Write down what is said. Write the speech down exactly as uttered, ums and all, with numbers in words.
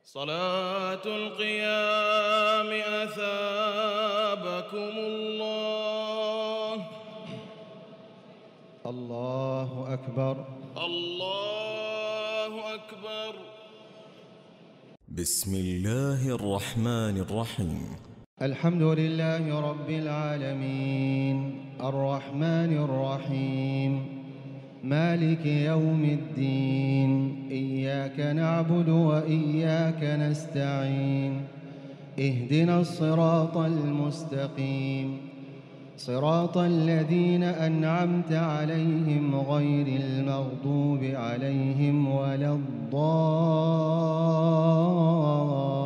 صلاة القيام أثابكم الله. الله أكبر. الله أكبر. بسم الله الرحمن الرحيم. الحمد لله رب العالمين الرحمن الرحيم مالك يوم الدين. إياك نعبد وإياك نستعين. اهدنا الصراط المستقيم صراط الذين أنعمت عليهم غير المغضوب عليهم ولا الضالين.